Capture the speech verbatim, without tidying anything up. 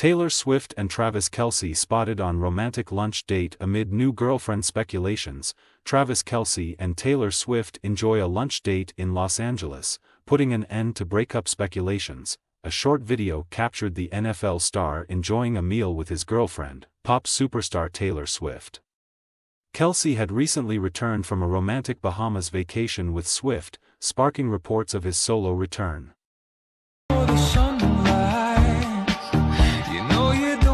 Taylor Swift and Travis Kelce spotted on romantic lunch date amid new girlfriend speculations. Travis Kelce and Taylor Swift enjoy a lunch date in Los Angeles, putting an end to breakup speculations. A short video captured the N F L star enjoying a meal with his girlfriend, pop superstar Taylor Swift. Kelce had recently returned from a romantic Bahamas vacation with Swift, sparking reports of his solo return.